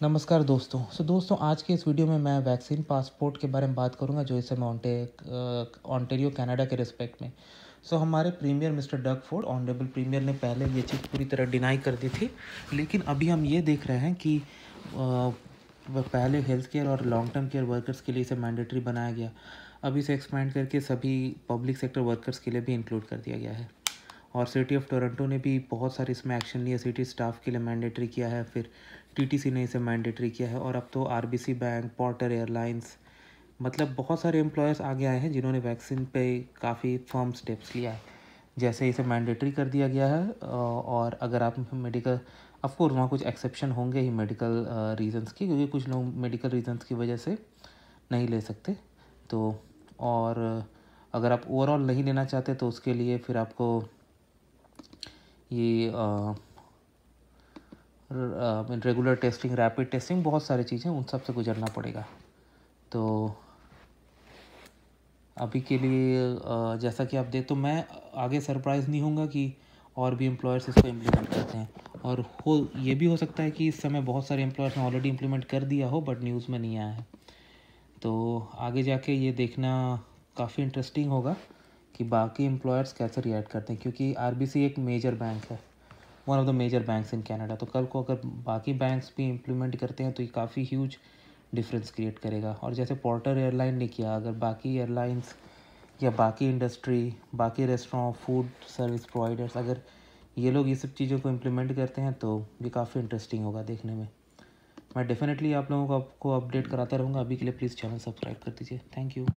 नमस्कार दोस्तों। दोस्तों, आज के इस वीडियो में मैं वैक्सीन पासपोर्ट के बारे में बात करूंगा जो इस समय ऑन्टेरियो कनाडा के रिस्पेक्ट में। हमारे premier mister Doug Ford, honourable premier ने पहले ये चीज़ पूरी तरह डिनाई कर दी थी, लेकिन अभी हम ये देख रहे हैं कि पहले हेल्थ केयर और लॉन्ग टर्म केयर वर्कर्स के लिए इसे मैंडेटरी बनाया गया। अभी इसे एक्सपेंड करके सभी पब्लिक सेक्टर वर्कर्स के लिए भी इंक्लूड कर दिया गया है। और सिटी ऑफ टोरंटो ने भी बहुत सारे इसमें एक्शन लिया। सिटी स्टाफ के लिए मैंडेटरी किया है, फिर टीटीसी ने इसे मैंडेटरी किया है, और अब तो आरबीसी बैंक, पोर्टर एयरलाइंस, मतलब बहुत सारे एम्प्लॉयर्स आगे आए हैं जिन्होंने वैक्सीन पे काफ़ी फर्म स्टेप्स लिया है। जैसे इसे मैंडेटरी कर दिया गया है, और अगर आप मेडिकल, ऑफकोर्स वहाँ कुछ एक्सेप्शन होंगे ही मेडिकल रीजंस की, क्योंकि कुछ लोग मेडिकल रीजंस की वजह से नहीं ले सकते। तो और अगर आप ओवरऑल नहीं लेना चाहते तो उसके लिए फिर आपको ये रेगुलर टेस्टिंग, रैपिड टेस्टिंग, बहुत सारी चीज़ें, उन सब से गुजरना पड़ेगा। तो अभी के लिए जैसा कि आप देख, तो मैं आगे सरप्राइज़ नहीं होऊंगा कि और भी एम्प्लॉयर्स इसको इम्प्लीमेंट करते हैं। और ये भी हो सकता है कि इस समय बहुत सारे एम्प्लॉयर्स ने ऑलरेडी इम्प्लीमेंट कर दिया हो, बट न्यूज़ में नहीं आया है। तो आगे जाके ये देखना काफ़ी इंटरेस्टिंग होगा कि बाकी एम्प्लॉयर्स कैसे रिएक्ट करते हैं, क्योंकि आरबीसी एक मेजर बैंक है, one of the major banks in Canada. तो कल को अगर बाकी बैंक्स भी इम्प्लीमेंट करते हैं तो ये काफ़ी ह्यूज डिफरेंस क्रिएट करेगा। और जैसे पोर्टर एयरलाइन ने किया, अगर बाकी एयरलाइंस या बाकी इंडस्ट्री, बाकी रेस्टोरेंट, फूड सर्विस प्रोवाइडर्स, अगर ये लोग ये सब चीज़ों को इम्प्लीमेंट करते हैं तो ये काफ़ी इंटरेस्टिंग होगा देखने में। मैं डेफिनेटली आप लोगों को आपको अपडेट कराता रहूँगा। अभी के लिए प्लीज़ चैनल सब्सक्राइब कर दीजिए। Thank you.